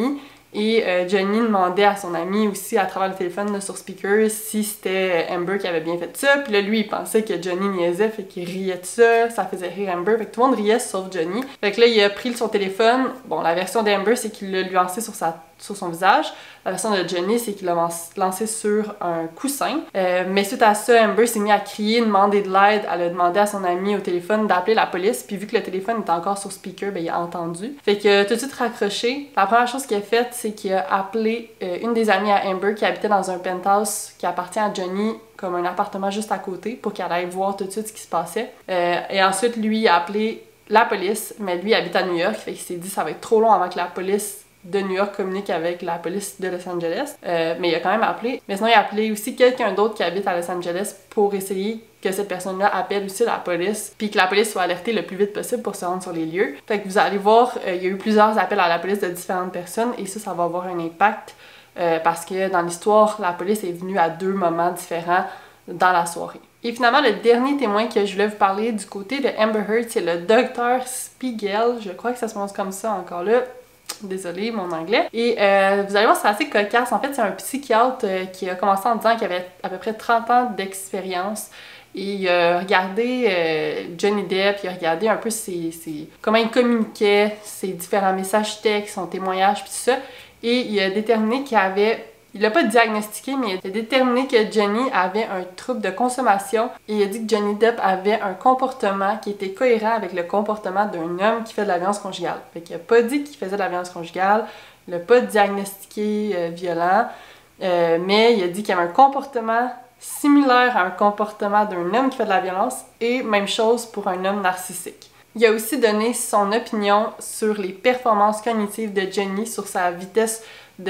Speaker 1: Et euh, Johnny demandait à son ami aussi à travers le téléphone là, sur speaker si c'était Amber qui avait bien fait ça. Puis là, lui, il pensait que Johnny niaisait, fait qu'il riait de ça, ça faisait rire Amber. Fait que tout le monde riait sauf Johnny. Fait que là, il a pris son téléphone. Bon, la version d'Amber, c'est qu'il l'a lancé sur, sa, sur son visage. La version de Johnny, c'est qu'il l'a lancé sur un coussin. Euh, mais suite à ça, Amber s'est mis à crier, demander de l'aide. Elle a demandé à son ami au téléphone d'appeler la police. Puis vu que le téléphone était encore sur speaker, ben, il a entendu. Fait que tout de suite raccroché. La première chose qu'il a faite, c'est qu'il a appelé euh, une des amies à Amber qui habitait dans un penthouse qui appartient à Johnny, comme un appartement juste à côté, pour qu'elle aille voir tout de suite ce qui se passait. Euh, et ensuite, lui, il a appelé la police, mais lui, il habite à New York, fait qu'il s'est dit ça va être trop long avant que la police de New York communique avec la police de Los Angeles. Euh, mais il a quand même appelé. Mais sinon, il a appelé aussi quelqu'un d'autre qui habite à Los Angeles pour essayer que cette personne-là appelle aussi la police, puis que la police soit alertée le plus vite possible pour se rendre sur les lieux. Fait que vous allez voir, euh, il y a eu plusieurs appels à la police de différentes personnes, et ça, ça va avoir un impact, euh, parce que dans l'histoire, la police est venue à deux moments différents dans la soirée. Et finalement, le dernier témoin que je voulais vous parler du côté de Amber Heard, c'est le docteur Spiegel, je crois que ça se prononce comme ça encore là. Désolée, mon anglais. Et euh, vous allez voir, c'est assez cocasse. En fait, c'est un psychiatre euh, qui a commencé en disant qu'il avait à peu près trente ans d'expérience. Et il a regardé euh, Johnny Depp, il a regardé un peu ses, ses, comment il communiquait, ses différents messages textes, son témoignage, puis tout ça. Et il a déterminé qu'il avait... Il l'a pas diagnostiqué, mais il a déterminé que Johnny avait un trouble de consommation et il a dit que Johnny Depp avait un comportement qui était cohérent avec le comportement d'un homme qui fait de la violence conjugale. Fait qu'il a pas dit qu'il faisait de la violence conjugale, il l'a pas diagnostiqué euh, violent, euh, mais il a dit qu'il avait un comportement similaire à un comportement d'un homme qui fait de la violence et même chose pour un homme narcissique. Il a aussi donné son opinion sur les performances cognitives de Johnny, sur sa vitesse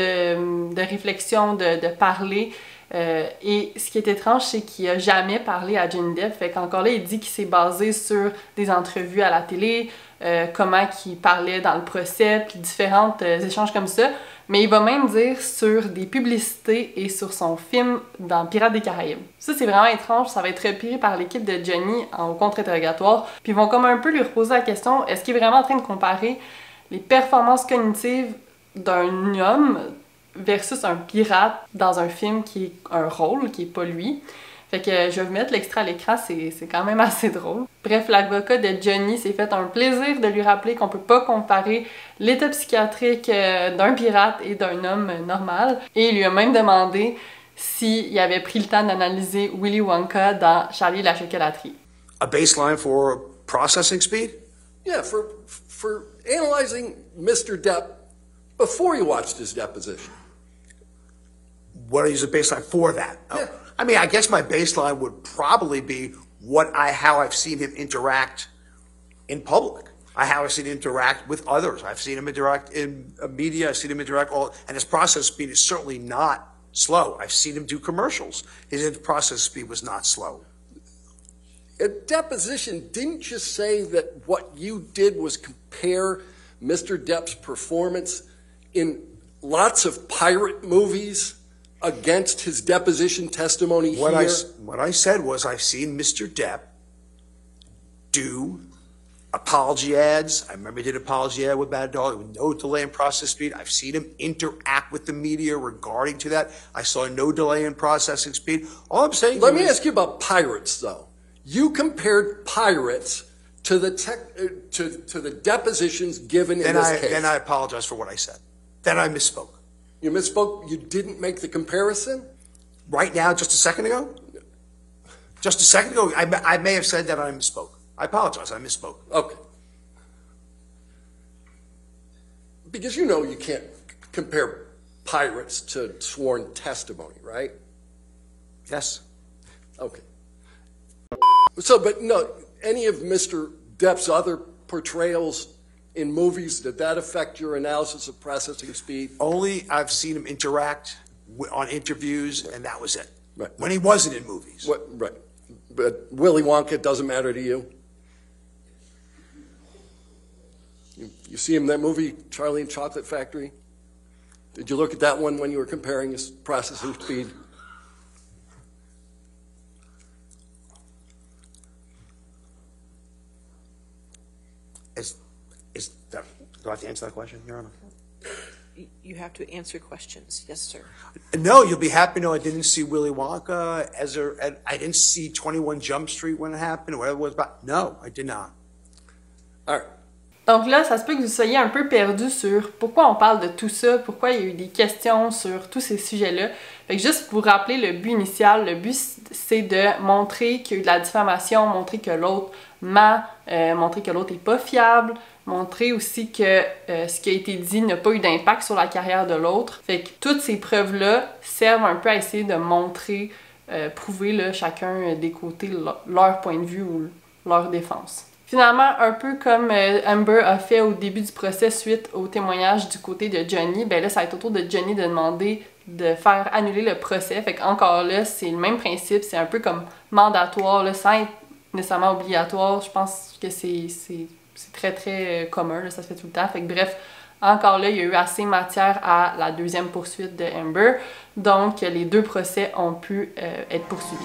Speaker 1: de, de réflexion, de, de parler. Euh, et ce qui est étrange, c'est qu'il a jamais parlé à Johnny Depp. Fait qu'encore là, il dit qu'il s'est basé sur des entrevues à la télé, euh, comment il parlait dans le procès, puis différents euh, échanges comme ça. Mais il va même dire sur des publicités et sur son film dans Pirates des Caraïbes. Ça, c'est vraiment étrange. Ça va être repéré par l'équipe de Johnny en contre-interrogatoire. Puis ils vont comme un peu lui reposer la question, est-ce qu'il est vraiment en train de comparer les performances cognitives d'un homme versus un pirate dans un film qui est un rôle, qui est pas lui. Fait que je vais vous mettre l'extrait à l'écran, c'est quand même assez drôle. Bref, l'avocat de Johnny s'est fait un plaisir de lui rappeler qu'on peut pas comparer l'état psychiatrique d'un pirate et d'un homme normal. Et il lui a même demandé s'il avait pris le temps d'analyser Willy Wonka dans Charlie et la chocolaterie.
Speaker 6: A baseline for processing speed?
Speaker 7: Yeah, for, for analyzing Mister Depp before you watched his deposition.
Speaker 6: What do I use a baseline for that?
Speaker 7: Yeah.
Speaker 6: Oh. I mean, I guess my baseline would probably be what I, how I've seen him interact in public. I, how I've seen him interact with others. I've seen him interact in uh, media. I've seen him interact all, and his process speed is certainly not slow. I've seen him do commercials. His process speed was not slow.
Speaker 7: At deposition, didn't you say that what you did was compare Mister Depp's performance in lots of pirate movies against his deposition testimony
Speaker 6: what
Speaker 7: here?
Speaker 6: I, what I said was I've seen Mister Depp do apology ads. I remember he did an apology ad with Bad Dog with no delay in process speed. I've seen him interact with the media regarding to that. I saw no delay in processing speed. All I'm saying
Speaker 7: Let me
Speaker 6: is,
Speaker 7: ask you about pirates, though. You compared pirates to the tech, uh, to, to the depositions given in
Speaker 6: then
Speaker 7: this
Speaker 6: I,
Speaker 7: case.
Speaker 6: then I apologize for what I said. Then I misspoke.
Speaker 7: You misspoke? You didn't make the comparison?
Speaker 6: Right now, just a second ago? Just a second ago, I, I may have said that I misspoke. I apologize, I misspoke.
Speaker 7: Okay. Because you know you can't c- compare pirates to sworn testimony, right?
Speaker 6: Yes.
Speaker 7: Okay. So, but no, any of Mister Depp's other portrayals in movies, did that affect your analysis of processing speed?
Speaker 6: Only I've seen him interact w- on interviews, and that was it.
Speaker 7: Right.
Speaker 6: When he wasn't in movies.
Speaker 7: What, right. But Willy Wonka doesn't matter to you? you? You see him in that movie, Charlie and Chocolate Factory? Did you look at that one when you were comparing his processing speed?
Speaker 6: Is, is that, do I have to answer that question, Your Honor?
Speaker 8: you have to answer questions. Yes, sir.
Speaker 6: No, you'll be happy to know I didn't see Willy Wonka as a, I didn't see twenty-one Jump Street when it happened, or whatever it was about. No, I did not. All right.
Speaker 1: Donc là, ça se peut que vous soyez un peu perdu sur pourquoi on parle de tout ça, pourquoi il y a eu des questions sur tous ces sujets-là. Fait que juste pour vous rappeler le but initial, le but c'est de montrer qu'il y a eu de la diffamation, montrer que l'autre ment, euh, montrer que l'autre est pas fiable, montrer aussi que euh, ce qui a été dit n'a pas eu d'impact sur la carrière de l'autre. Fait que toutes ces preuves-là servent un peu à essayer de montrer, euh, prouver là, chacun des côtés leur point de vue ou leur défense. Finalement, un peu comme euh, Amber a fait au début du procès suite au témoignage du côté de Johnny, ben là, ça va être au tour de Johnny de demander de faire annuler le procès. Fait qu'encore là, c'est le même principe, c'est un peu comme mandatoire, là, sans être nécessairement obligatoire. Je pense que c'est très très commun, là, ça se fait tout le temps. Fait que bref, encore là, il y a eu assez matière à la deuxième poursuite de Amber. Donc, les deux procès ont pu euh, être poursuivis.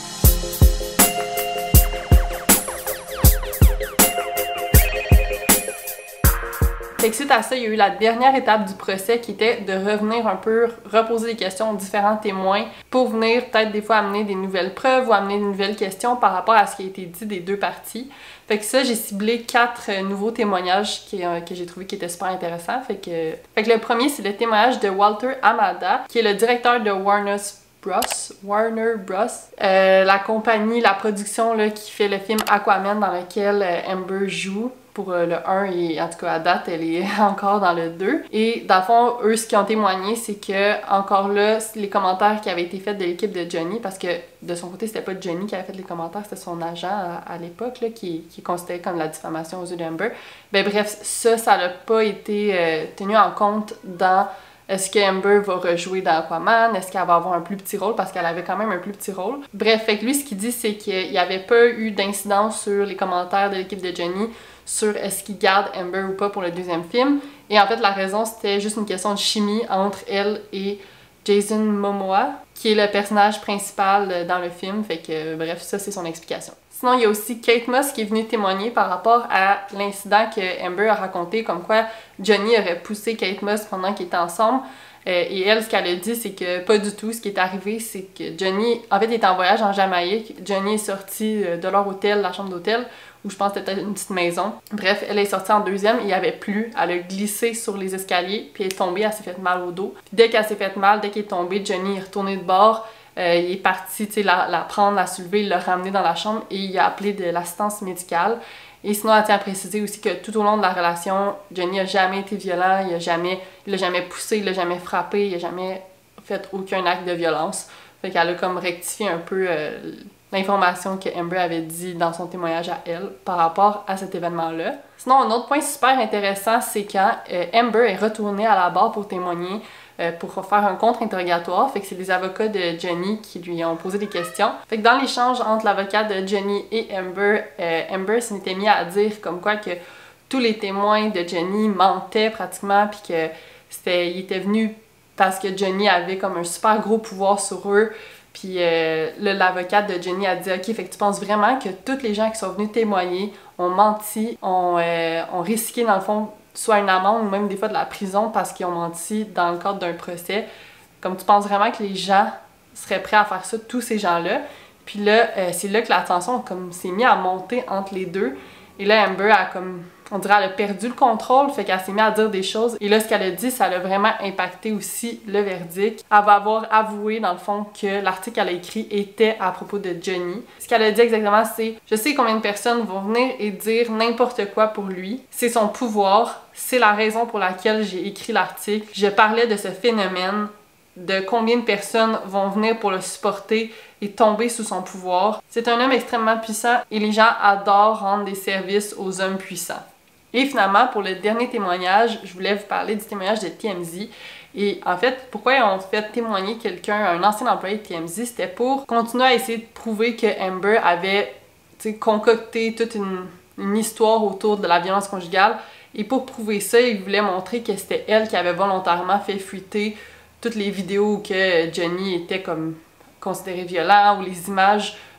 Speaker 1: Fait que suite à ça, il y a eu la dernière étape du procès qui était de revenir un peu, reposer des questions aux différents témoins pour venir peut-être des fois amener des nouvelles preuves ou amener de nouvelles questions par rapport à ce qui a été dit des deux parties. Fait que ça, j'ai ciblé quatre nouveaux témoignages qui, euh, que j'ai trouvé qui étaient super intéressants. Fait que, fait que le premier, c'est le témoignage de Walter Amada, qui est le directeur de Warner Bros. Warner Bros. Euh, la compagnie, la production là, qui fait le film Aquaman dans lequel euh, Amber joue. Pour euh, le un et en tout cas à date elle est encore dans le deux. Et dans le fond, eux ce qu'ils ont témoigné c'est que encore là, les commentaires qui avaient été faits de l'équipe de Johnny, parce que de son côté c'était pas Johnny qui avait fait les commentaires, c'était son agent à, à l'époque qui, qui considérait comme la diffamation aux yeux d'Amber. Ben bref, ça, ça n'a pas été euh, tenu en compte dans est-ce que Amber va rejouer dans Aquaman? Est-ce qu'elle va avoir un plus petit rôle? Parce qu'elle avait quand même un plus petit rôle. Bref, fait que lui, ce qu'il dit, c'est qu'il n'y avait pas eu d'incidence sur les commentaires de l'équipe de Johnny sur est-ce qu'il garde Amber ou pas pour le deuxième film. Et en fait, la raison, c'était juste une question de chimie entre elle et Jason Momoa, qui est le personnage principal dans le film. Fait que, bref, ça, c'est son explication. Sinon, il y a aussi Kate Moss qui est venue témoigner par rapport à l'incident que Amber a raconté, comme quoi Johnny aurait poussé Kate Moss pendant qu'ils étaient ensemble. Euh, et elle, ce qu'elle a dit, c'est que pas du tout. Ce qui est arrivé, c'est que Johnny, en fait, il était en voyage en Jamaïque. Johnny est sorti de leur hôtel, la chambre d'hôtel, où je pense que c'était une petite maison. Bref, elle est sortie en deuxième, il n'y avait plus. Elle a glissé sur les escaliers, puis elle est tombée, elle s'est fait mal au dos. Puis dès qu'elle s'est fait mal, dès qu'elle est tombée, Johnny est retourné de bord. Euh, il est parti, tu sais, la, la prendre, la soulever, il l'a ramenée dans la chambre et il a appelé de l'assistance médicale. Et sinon, elle tient à préciser aussi que tout au long de la relation, Johnny n'a jamais été violent, il n'a jamais, il l'a jamais poussé, il l'a jamais frappé, il n'a jamais fait aucun acte de violence. Fait qu'elle a comme rectifié un peu euh, l'information que Amber avait dit dans son témoignage à elle par rapport à cet événement-là. Sinon, un autre point super intéressant, c'est quand euh, Amber est retournée à la barre pour témoigner, euh, pour faire un contre-interrogatoire. Fait que c'est les avocats de Johnny qui lui ont posé des questions. Fait que dans l'échange entre l'avocat de Johnny et Amber, euh, Amber s'était mis à dire comme quoi que tous les témoins de Johnny mentaient pratiquement, puis que c'était, il était venu parce que Johnny avait comme un super gros pouvoir sur eux. Puis euh, l'avocate de Johnny a dit « Ok, fait que tu penses vraiment que tous les gens qui sont venus témoigner ont menti, ont, euh, ont risqué dans le fond soit une amende ou même des fois de la prison parce qu'ils ont menti dans le cadre d'un procès. Comme tu penses vraiment que les gens seraient prêts à faire ça, tous ces gens-là. » Puis là, euh, c'est là que la tension comme s'est mise à monter entre les deux. Et là, Amber a comme, on dirait, elle a perdu le contrôle, fait qu'elle s'est mise à dire des choses. Et là, ce qu'elle a dit, ça a vraiment impacté aussi le verdict. Elle va avoir avoué, dans le fond, que l'article qu'elle a écrit était à propos de Johnny. Ce qu'elle a dit exactement, c'est « Je sais combien de personnes vont venir et dire n'importe quoi pour lui. C'est son pouvoir. C'est la raison pour laquelle j'ai écrit l'article. Je parlais de ce phénomène, de combien de personnes vont venir pour le supporter et tomber sous son pouvoir. C'est un homme extrêmement puissant et les gens adorent rendre des services aux hommes puissants. » Et finalement, pour le dernier témoignage, je voulais vous parler du témoignage de T M Z. Et en fait, pourquoi ils ont fait témoigner quelqu'un, un ancien employé de T M Z, c'était pour continuer à essayer de prouver que Amber avait concocté toute une, une histoire autour de la violence conjugale. Et pour prouver ça, ils voulaient montrer que c'était elle qui avait volontairement fait fuiter toutes les vidéos où que Johnny était comme considéré violent ou les images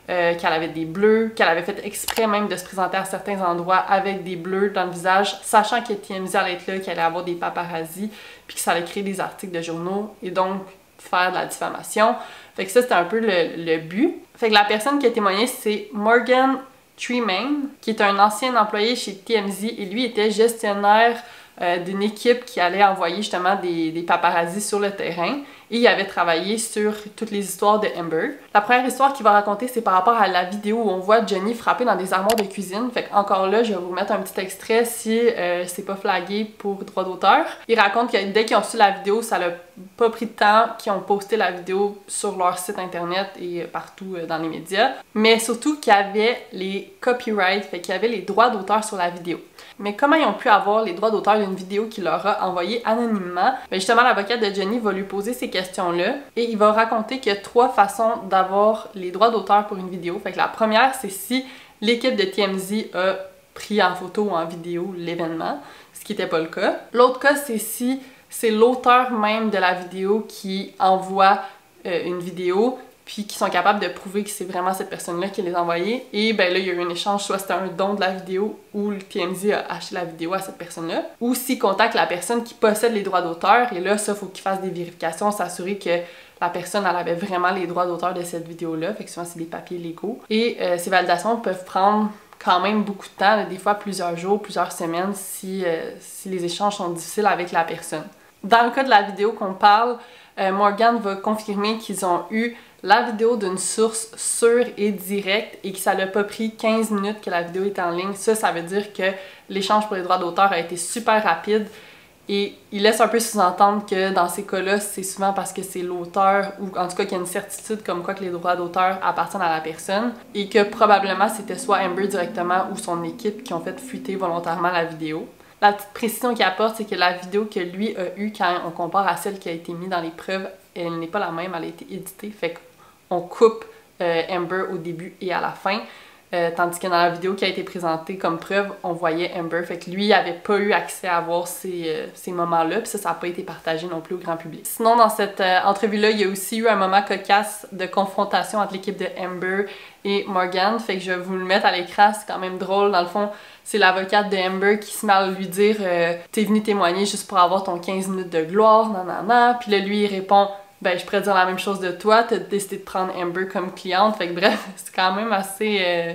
Speaker 1: euh, qu'elle avait des bleus, qu'elle avait fait exprès même de se présenter à certains endroits avec des bleus dans le visage, sachant que T M Z allait être là, qu'il allait avoir des paparazzis, puis que ça allait créer des articles de journaux et donc faire de la diffamation. Fait que ça, c'était un peu le, le but. Fait que la personne qui a témoigné, c'est Morgan Tremaine, qui est un ancien employé chez T M Z et lui était gestionnaire euh, d'une équipe qui allait envoyer justement des, des paparazzis sur le terrain et il avait travaillé sur toutes les histoires de Amber. La première histoire qu'il va raconter, c'est par rapport à la vidéo où on voit Johnny frapper dans des armoires de cuisine. Fait qu'encore là, je vais vous mettre un petit extrait si euh, c'est pas flagué pour droit d'auteur. Il raconte que dès qu'ils ont reçu la vidéo, ça n'a pas pris de temps qu'ils ont posté la vidéo sur leur site internet et partout dans les médias. Mais surtout qu'il y avait les copyrights, fait qu'il y avait les droits d'auteur sur la vidéo. Mais comment ils ont pu avoir les droits d'auteur d'une vidéo qu'il leur a envoyée anonymement? Bien justement, l'avocate de Johnny va lui poser ces questions-là et il va raconter qu'il y a trois façons d'avoir les droits d'auteur pour une vidéo. Fait que la première, c'est si l'équipe de T M Z a pris en photo ou en vidéo l'événement, ce qui n'était pas le cas. L'autre cas, c'est si c'est l'auteur même de la vidéo qui envoie euh, une vidéo puis qui sont capables de prouver que c'est vraiment cette personne-là qui les a envoyés. Et ben là, il y a eu un échange, soit c'était un don de la vidéo ou le T M Z a acheté la vidéo à cette personne-là, ou s'ils contactent la personne qui possède les droits d'auteur, et là, ça, il faut qu'ils fassent des vérifications, s'assurer que la personne, elle avait vraiment les droits d'auteur de cette vidéo-là, fait que souvent, c'est des papiers légaux. Et euh, ces validations peuvent prendre quand même beaucoup de temps, des fois plusieurs jours, plusieurs semaines, si, euh, si les échanges sont difficiles avec la personne. Dans le cas de la vidéo qu'on parle, euh, Morgan va confirmer qu'ils ont eu la vidéo d'une source sûre et directe et que ça n'a pas pris quinze minutes que la vidéo est en ligne. Ça, ça veut dire que l'échange pour les droits d'auteur a été super rapide et il laisse un peu sous-entendre que dans ces cas-là, c'est souvent parce que c'est l'auteur ou en tout cas qu'il y a une certitude comme quoi que les droits d'auteur appartiennent à la personne et que probablement c'était soit Amber directement ou son équipe qui ont fait fuiter volontairement la vidéo. La petite précision qu'il apporte, c'est que la vidéo que lui a eue quand on compare à celle qui a été mise dans les preuves, elle n'est pas la même, elle a été éditée, fait qu'on coupe euh, Amber au début et à la fin, euh, tandis que dans la vidéo qui a été présentée comme preuve, on voyait Amber, fait que lui, il n'avait pas eu accès à voir ces, euh, ces moments-là, puis ça, ça n'a pas été partagé non plus au grand public. Sinon, dans cette euh, entrevue-là, il y a aussi eu un moment cocasse de confrontation entre l'équipe de Amber et Morgan, fait que je vais vous le mettre à l'écran, c'est quand même drôle, dans le fond, c'est l'avocate de Amber qui se met à lui dire euh, « T'es venu témoigner juste pour avoir ton quinze minutes de gloire, nanana », puis là, lui, il répond « Ben, je pourrais dire la même chose de toi, t'as décidé de prendre Amber comme cliente », fait que bref, c'est quand même assez... Euh,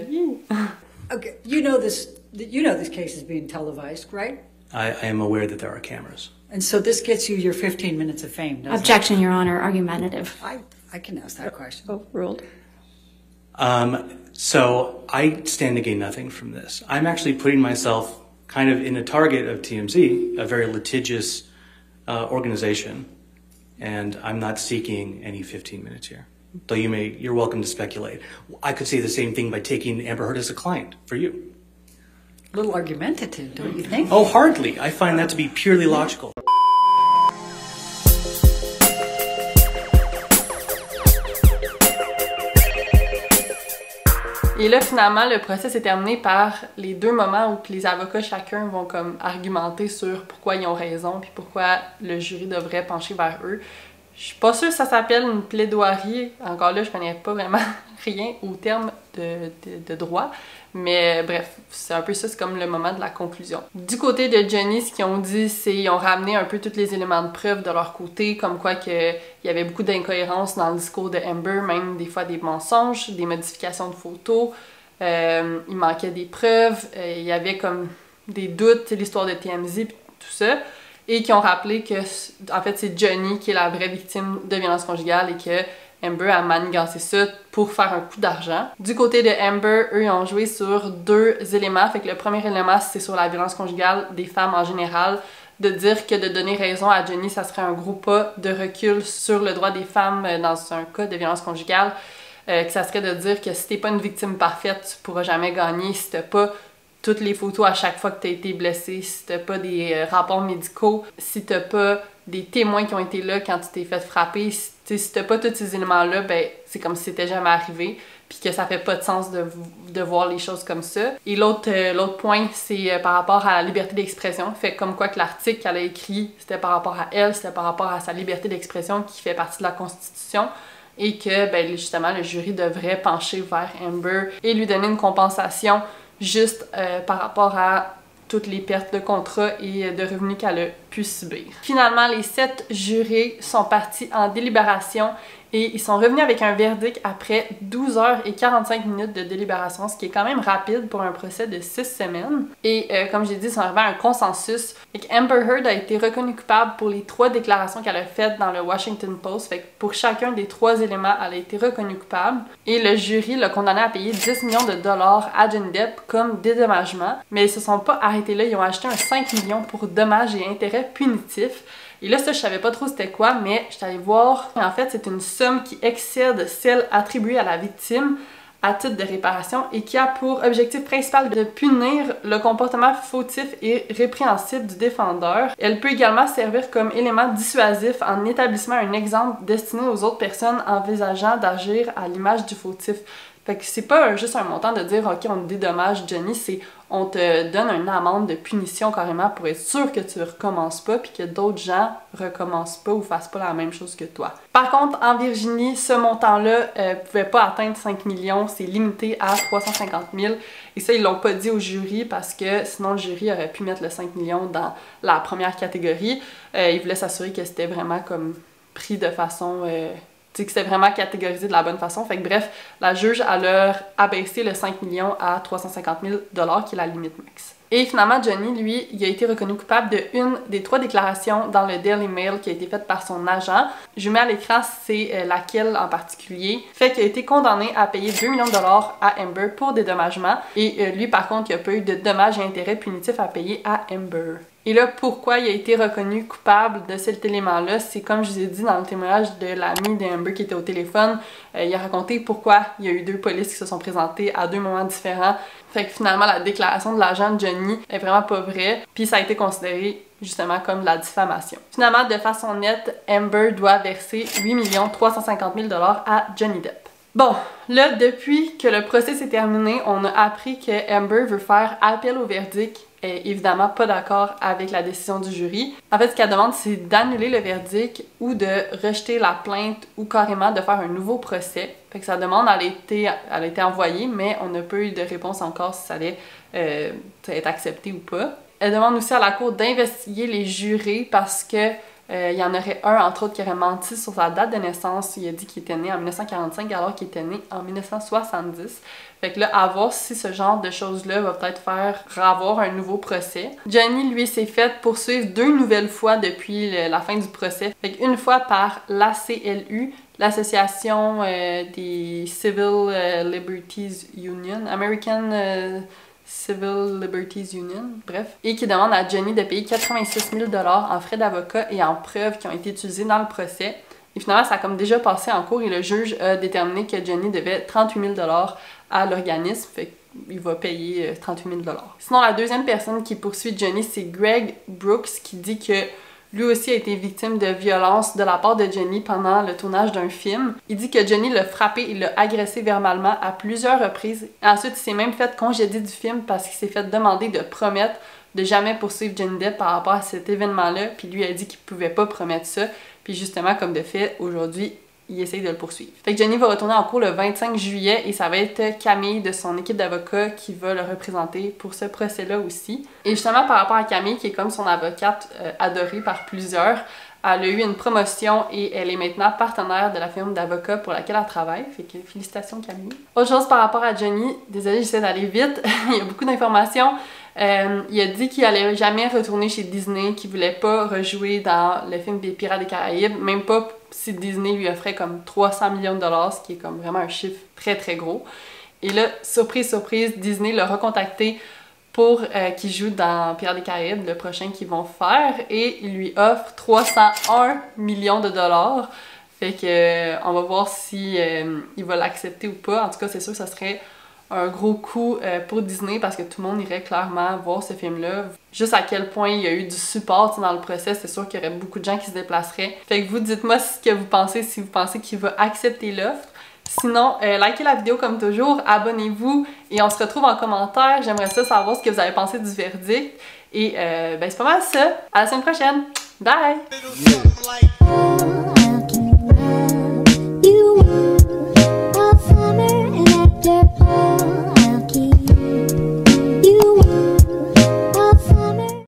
Speaker 3: Okay, you know this, you know this case is being televised, right?
Speaker 9: I, I am aware that there are cameras.
Speaker 3: And so this gets you your fifteen minutes of fame, doesn't
Speaker 5: Objection, Your Honor. Argumentative.
Speaker 3: it? I, I can ask that question.
Speaker 5: Oh, ruled.
Speaker 9: Um, so I stand to gain nothing from this. I'm actually putting myself kind of in the target of T M Z, a very litigious uh, organization, and I'm not seeking any fifteen minutes here. Though you may, you're welcome to speculate. I could say the same thing by taking Amber Heard as a client for you.
Speaker 3: A little argumentative, don't you think?
Speaker 9: Oh, hardly. I find that to be purely logical.
Speaker 1: Et là, finalement, le procès s'est terminé par les deux moments où les avocats chacun vont comme argumenter sur pourquoi ils ont raison puis pourquoi le jury devrait pencher vers eux. Je suis pas sûre que ça s'appelle une plaidoirie. Encore là, je connais pas vraiment rien au terme de, de, de droit. Mais bref, c'est un peu ça, c'est comme le moment de la conclusion. Du côté de Johnny, ce qu'ils ont dit, c'est qu'ils ont ramené un peu tous les éléments de preuve de leur côté, comme quoi qu'il y avait beaucoup d'incohérences dans le discours de Amber, même des fois des mensonges, des modifications de photos, euh, il manquait des preuves, euh, il y avait comme des doutes, l'histoire de T M Z, tout ça, et qui ont rappelé que, en fait, c'est Johnny qui est la vraie victime de violence conjugale et que Amber a manigancé ça pour faire un coup d'argent. Du côté de Amber, eux, ils ont joué sur deux éléments. Fait que le premier élément, c'est sur la violence conjugale des femmes en général. De dire que de donner raison à Johnny, ça serait un gros pas de recul sur le droit des femmes dans un cas de violence conjugale. Euh, que ça serait de dire que si t'es pas une victime parfaite, tu pourras jamais gagner. Si t'as pas toutes les photos à chaque fois que t'as été blessé, si t'as pas des euh, rapports médicaux, si t'as pas des témoins qui ont été là quand tu t'es fait frapper, si, si t'as pas tous ces éléments-là, ben c'est comme si c'était jamais arrivé, puis que ça fait pas de sens de, de voir les choses comme ça. Et l'autre euh, l'autre point, c'est euh, par rapport à la liberté d'expression. Fait comme quoi que l'article qu'elle a écrit, c'était par rapport à elle, c'était par rapport à sa liberté d'expression qui fait partie de la Constitution. et que ben, justement le jury devrait pencher vers Amber et lui donner une compensation juste euh, par rapport à toutes les pertes de contrat et de revenus qu'elle a pu subir. Finalement, les sept jurés sont partis en délibération et ils sont revenus avec un verdict après douze heures et quarante-cinq minutes de délibération, ce qui est quand même rapide pour un procès de six semaines. Et euh, comme j'ai dit, ils sont arrivés à un consensus. Fait que Amber Heard a été reconnue coupable pour les trois déclarations qu'elle a faites dans le Washington Post. Fait que pour chacun des trois éléments, elle a été reconnue coupable. Et le jury l'a condamnée à payer dix millions de dollars à Johnny Depp comme dédommagement. Mais ils se sont pas arrêtés là, ils ont acheté un cinq millions pour dommages et intérêts punitifs. Et là, ça, je savais pas trop c'était quoi, mais je suis allée voir. En fait, c'est une somme qui excède celle attribuée à la victime à titre de réparation et qui a pour objectif principal de punir le comportement fautif et répréhensible du défendeur. Elle peut également servir comme élément dissuasif en établissant un exemple destiné aux autres personnes envisageant d'agir à l'image du fautif. Fait que c'est pas juste un montant de dire « Ok, on te dédommage, Johnny », c'est on te donne une amende de punition carrément pour être sûr que tu recommences pas puis que d'autres gens recommencent pas ou fassent pas la même chose que toi. Par contre, en Virginie, ce montant-là euh, pouvait pas atteindre cinq millions, c'est limité à trois cent cinquante mille. Et ça, ils l'ont pas dit au jury parce que sinon le jury aurait pu mettre le cinq millions dans la première catégorie. Euh, ils voulaient s'assurer que c'était vraiment comme pris de façon... Euh, que c'était vraiment catégorisé de la bonne façon. Fait que bref, la juge a leur abaissé le cinq millions à trois cent cinquante mille dollars qui est la limite max. Et finalement, Johnny, lui, il a été reconnu coupable de une des trois déclarations dans le Daily Mail qui a été faite par son agent. Je mets à l'écran c'est euh, laquelle en particulier. Fait qu'il a été condamné à payer deux millions de dollars à Amber pour dédommagement. Et euh, lui, par contre, il n'a pas eu de dommages et intérêts punitifs à payer à Amber. Et là, pourquoi il a été reconnu coupable de cet élément-là? C'est comme je vous ai dit dans le témoignage de l'ami d'Amber qui était au téléphone, euh, il a raconté pourquoi il y a eu deux polices qui se sont présentées à deux moments différents. Fait que finalement, la déclaration de l'agent de Johnny est vraiment pas vraie, puis ça a été considéré justement comme de la diffamation. Finalement, de façon nette, Amber doit verser huit millions trois cent cinquante mille dollars à Johnny Depp. Bon, là, depuis que le procès s'est terminé, on a appris que Amber veut faire appel au verdict. Elle est évidemment pas d'accord avec la décision du jury. En fait, ce qu'elle demande, c'est d'annuler le verdict ou de rejeter la plainte ou carrément de faire un nouveau procès. Fait que sa demande, elle a été, elle a été envoyée, mais on n'a pas eu de réponse encore si ça allait euh, être accepté ou pas. Elle demande aussi à la cour d'investiguer les jurés parce que Euh, il y en aurait un, entre autres, qui aurait menti sur sa date de naissance. Il a dit qu'il était né en mille neuf cent quarante-cinq alors qu'il était né en mille neuf cent soixante-dix. Fait que là, à voir si ce genre de choses-là va peut-être faire avoir un nouveau procès. Johnny, lui, s'est fait poursuivre deux nouvelles fois depuis le, la fin du procès. Fait qu'une fois par l'A C L U, l'Association euh, des Civil euh, Liberties Union, American... Euh, Civil Liberties Union, bref, et qui demande à Johnny de payer quatre-vingt-six mille dollars en frais d'avocat et en preuves qui ont été utilisées dans le procès. Et finalement, ça a comme déjà passé en cours et le juge a déterminé que Johnny devait trente-huit mille dollars à l'organisme, fait qu'il va payer trente-huit mille dollars. Sinon, la deuxième personne qui poursuit Johnny, c'est Greg Brooks, qui dit que lui aussi a été victime de violence de la part de Johnny pendant le tournage d'un film. Il dit que Johnny l'a frappé et l'a agressé verbalement à plusieurs reprises. Ensuite, il s'est même fait congédier du film parce qu'il s'est fait demander de promettre de jamais poursuivre Johnny Depp par rapport à cet événement-là. Puis lui a dit qu'il pouvait pas promettre ça. Puis justement, comme de fait, aujourd'hui, il essaye de le poursuivre. Fait que Johnny va retourner en cours le vingt-cinq juillet et ça va être Camille de son équipe d'avocats qui va le représenter pour ce procès-là aussi. Et justement, par rapport à Camille, qui est comme son avocate euh, adorée par plusieurs, elle a eu une promotion et elle est maintenant partenaire de la firme d'avocats pour laquelle elle travaille. Fait que félicitations Camille. Autre chose par rapport à Johnny, désolée, j'essaie d'aller vite, il y a beaucoup d'informations. Euh, il a dit qu'il allait jamais retourner chez Disney, qu'il voulait pas rejouer dans le film des Pirates des Caraïbes, même pas si Disney lui offrait comme trois cents millions de dollars, ce qui est comme vraiment un chiffre très très gros. Et là, surprise, surprise, Disney l'a recontacté pour euh, qu'il joue dans Pirates des Caraïbes, le prochain qu'ils vont faire, et il lui offre trois cent un millions de dollars. Fait que euh, on va voir si euh, il va l'accepter ou pas. En tout cas, c'est sûr que ça serait un gros coup euh, pour Disney parce que tout le monde irait clairement voir ce film-là. Juste à quel point il y a eu du support dans le procès, c'est sûr qu'il y aurait beaucoup de gens qui se déplaceraient. Fait que vous, dites-moi ce que vous pensez, si vous pensez qu'il va accepter l'offre. Sinon, euh, likez la vidéo comme toujours, abonnez-vous et on se retrouve en commentaire. J'aimerais ça savoir ce que vous avez pensé du verdict. Et euh, ben c'est pas mal ça. À la semaine prochaine. Bye!